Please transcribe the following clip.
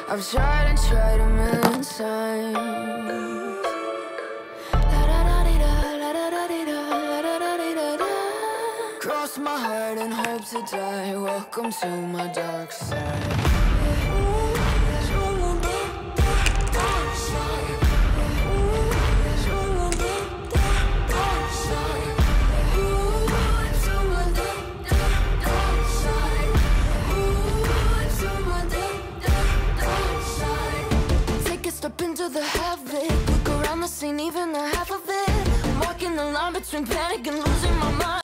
I've tried and tried a million times. Cross my heart and hope to die. Welcome to my dark side. Step into the havoc, look around the scene, even the half of it. I'm walking the line between panic and losing my mind.